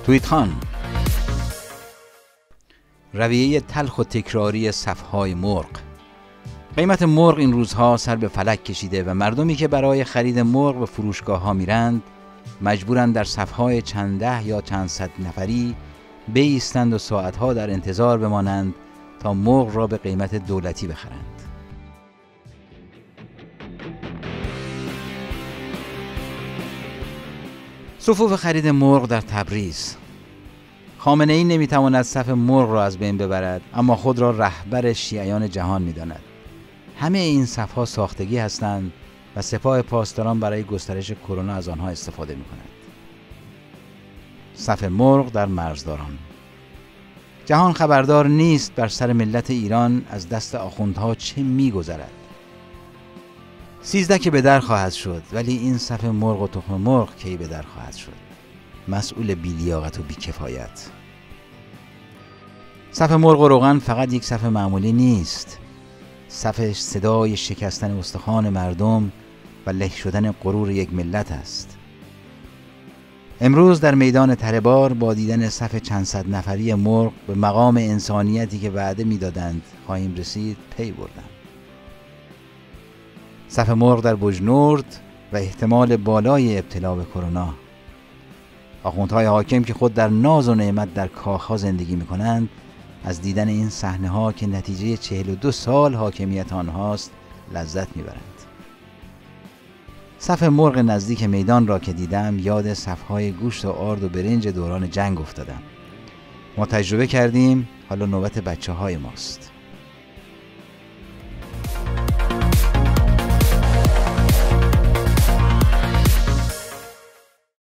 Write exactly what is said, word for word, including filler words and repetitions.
توییت خان. رویه تلخ و تکراری صفهای مرغ. قیمت مرغ این روزها سر به فلک کشیده و مردمی که برای خرید مرغ به فروشگاه ها میرند مجبورند در صفهای چند ده یا چند صد نفری بایستند و ساعتها در انتظار بمانند تا مرغ را به قیمت دولتی بخرند. صفوف خرید مرغ در تبریز. خامنه ای نمیتواند صف مرغ را از بین ببرد، اما خود را رهبر شیعیان جهان میداند. همه این صفها ساختگی هستند و سپاه پاسداران برای گسترش کرونا از آنها استفاده میکنند. صف مرغ در مرزداران. جهان خبردار نیست بر سر ملت ایران از دست آخوندها چه میگذرد. سیزده که به در خواهد شد، ولی این صف مرغ و تخم مرغ کی به در خواهد شد؟ مسئول بی‌لیاقت و بی‌کفایت. صف مرغ و روغن فقط یک صف معمولی نیست. صف صدای شکستن استخوان مردم و له شدن غرور یک ملت است. امروز در میدان تره‌بار با دیدن صف چند صد نفری مرغ به مقام انسانیتی که وعده می‌دادند خواهیم رسید پی بردم. صف مرغ در بوجنورد و احتمال بالای ابتلا به کرونا. آخوندهای حاکم که خود در ناز و نعمت در کاخها زندگی می‌کنند از دیدن این صحنه‌ها که نتیجه چهل و دو سال حاکمیت آنهاست لذت می‌برند. صف مرغ نزدیک میدان را که دیدم یاد صف‌های گوشت و آرد و برنج دوران جنگ افتادم. ما تجربه کردیم، حالا نوبت بچه‌های ماست.